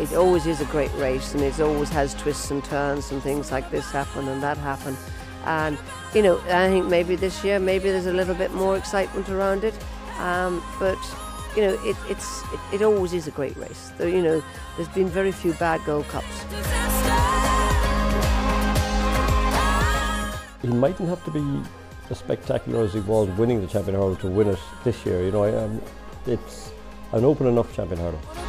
it always is a great race, and it always has twists and turns and things like this happen and that happen. And you know, I think maybe this year, maybe there's a little bit more excitement around it. But you know, it always is a great race. You know, there's been very few bad Gold Cups. He mightn't have to be as spectacular as he was winning the Champion Hurdle to win it this year. You know, it's an open enough Champion Hurdle.